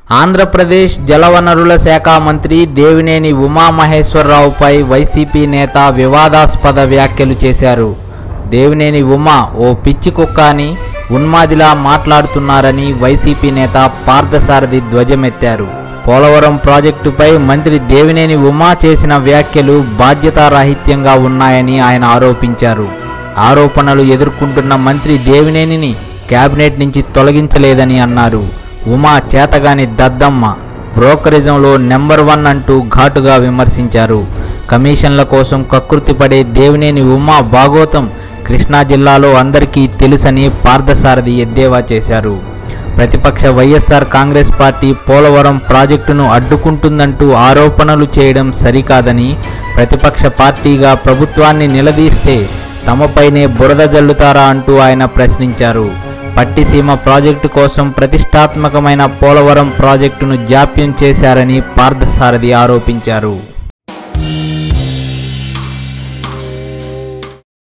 ఆంధ్రప్రదేశ్ జలవనరుల శాఖ మంత్రి దేవినేని ఉమామహేశ్వరరావుపై వైసీపీ నేత వివాదాస్పద వ్యాఖ్యలు చేశారు. దేవినేని ఉమా ఓ పిచ్చి కుక్క అని ఉన్మాదిలా మాట్లాడుతున్నారని వైసీపీ నేత పార్థసారథి ధ్వజమెత్తారు. పోలవరం ప్రాజెక్టుపై మంత్రి దేవినేని ఉమా చేసిన వ్యాఖ్యలు బాధ్యతారాహిత్యంగా ఉన్నాయని ఆయన ఆరోపించారు. ఆరోపణలు ఎదుర్కొంటున్న మంత్రి దేవినేనిని కేబినెట్ నుంచి తొలగించలేదని అన్నారు. ఉమా చేతగాని దద్దమ్మ, బ్రోకరిజంలో నెంబర్ 1 అంటూ ఘాటుగా విమర్శించారు. కమిషన్ల కోసం కకృతిపడే దేవినేని ఉమా భాగోతం కృష్ణా జిల్లాలో అందరికీ తెలుసని పార్థసారథి ఎద్దేవా చేశారు. ప్రతిపక్ష వైఎస్ఆర్ కాంగ్రెస్ పార్టీ పోలవరం ప్రాజెక్టును అడ్డుకుంటుందంటూ ఆరోపణలు చేయడం సరికాదని, ప్రతిపక్ష పార్టీగా ప్రభుత్వాన్ని నిలదీస్తే తమపైనే బురద జల్లుతారా అంటూ ఆయన ప్రశ్నించారు. పట్టిసీమ ప్రాజెక్టు కోసం ప్రతిష్టాత్మకమైన పోలవరం ప్రాజెక్టును జాప్యం చేశారని పార్థసారథి ఆరోపించారు.